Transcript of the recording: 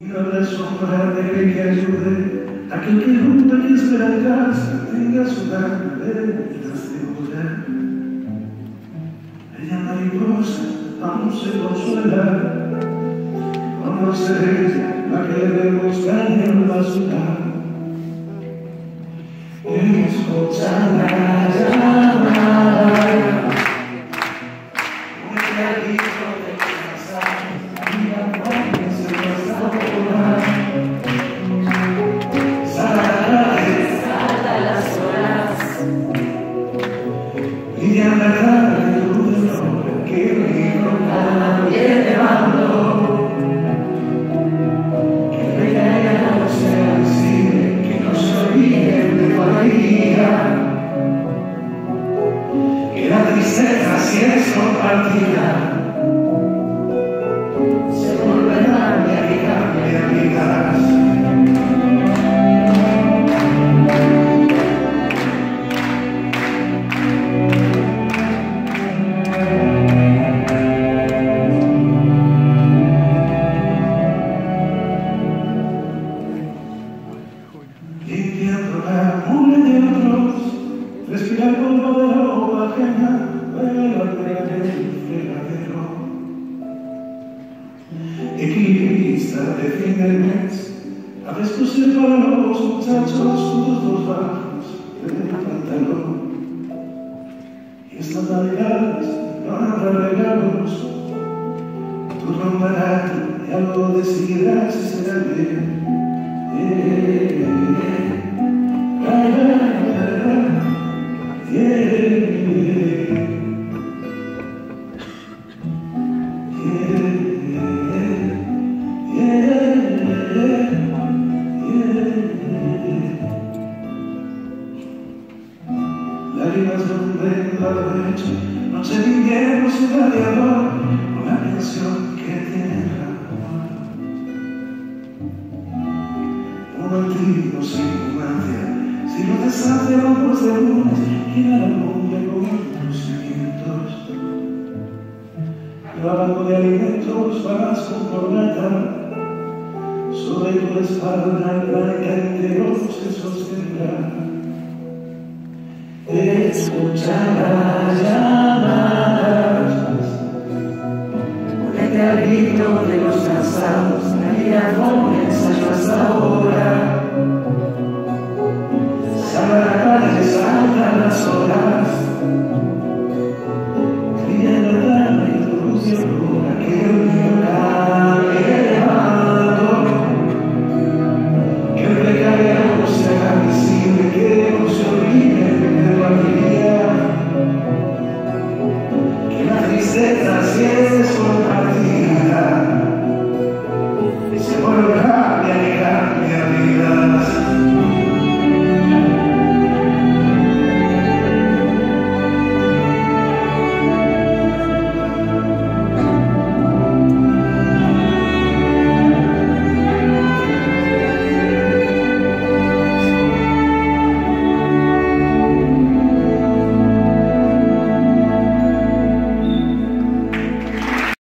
No la sombra de que ayude a aquel que junto que espera en casa tenga su gana de volar. Ella mariposa aún se consuela con no ser ella la que debemos caer a su lado. Escucha la llamada un clarito de casa y la muerte se nos apura. Salta las olas y ya la luz que mi roca viene llevando. Que venga no sea visible, que no se olviden de María. Que la tristeza si es compartida se volverá mi amiga, mi amigas. Limpiando la mugre de otros, respira el polvo de ropa ajena, vuela del fregadero. Equilibrista de fin del mes, a discusión para los muchachos sus dos bajos del pantalón. Y estas navidades no habrá regalos, tu romperás y algo decidirás si será bien. Lágrimas de un vendaval hecho, noche de invierno sin radiador, una canción que tiene amor. Un antiguo sin magia, si lo deshace vamos de lunes, llena la cumbia con tus cimientos. Lavando de alimentos vas con corbata, sobre tu espalda el planeta entero se sostendrá. Escucha la llama.